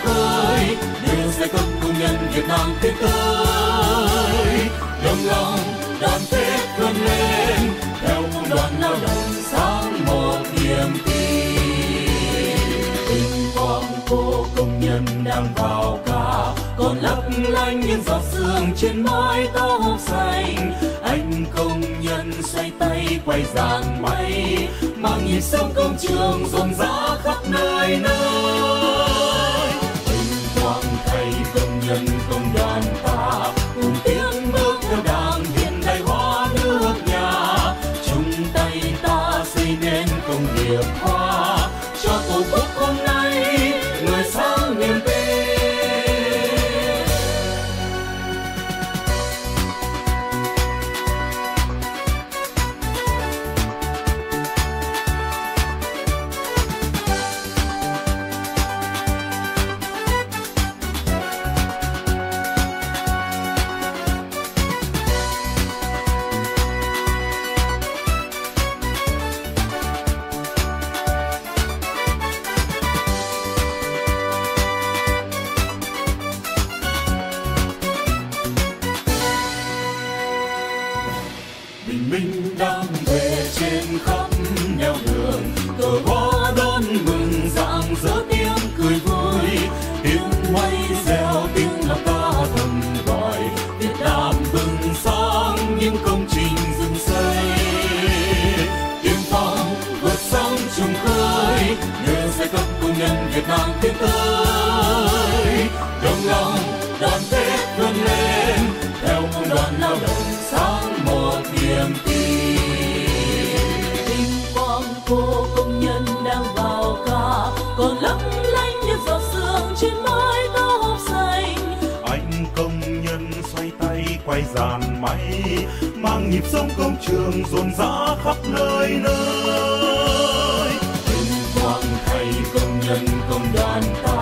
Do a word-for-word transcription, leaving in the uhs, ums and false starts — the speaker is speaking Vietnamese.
khơi, đưa giai cấp công nhân Việt Nam tiến tới. Đồng lòng đoàn kết vươn lên, theo công đoàn lao động sáng một niềm tin. Vinh quang của công nhân đang vào ca, còn lấp lánh những giọt sương trên mái tóc xanh. Anh công nhân xoay tay quay dàn máy, mang nhịp sống công trường rộn rã khắp nơi nơi. Vinh quang thầy công nhân công đoàn ta, cùng tiến bước theo đảng hiện đại hóa nước nhà. Chung tay ta xây nên công nghiệp hoa, cho tổ quốc hôm nay người sáng niềm tin. Bình minh đang về trên khắp nẻo đường, cờ hoa đón mừng rạng rỡ tiếng cười vui. Tiếng máy reo tiếng là ca thầm gọi, Việt Nam bừng sáng những công trình dựng xây. Tiên phong vượt sóng trùng khơi, đưa giai cấp công nhân Việt Nam tiến tới. Đồng lòng đoàn kết vươn lên, theo công đoàn lao động sáng một niềm tin. Vinh quang của công nhân đang vào ca, còn lấp lánh những giọt sương trên mái tóc xanh. Anh công nhân xoay tay quay dàn máy, mang nhịp sống công trường rộn rã khắp nơi nơi. Vinh quang thầy công nhân công đoàn ta,